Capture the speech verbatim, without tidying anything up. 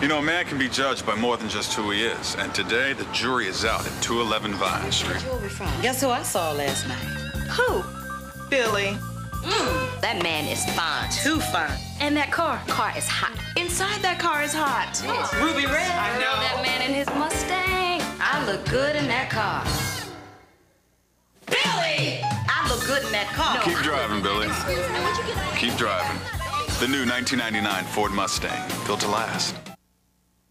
You know, a man can be judged by more than just who he is. And today, the jury is out at two eleven Vine Street. Jewelry from? Guess who I saw last night? Who? Billy. Mm, that man is fine. Too fine. And that car? Car is hot. Inside that car is hot. Yes. Ruby red. I know. That man in his Mustang. I look good in that car. Billy! I look good in that car. No, Keep driving, Billy. Keep driving. The new nineteen ninety-nine Ford Mustang, built to last.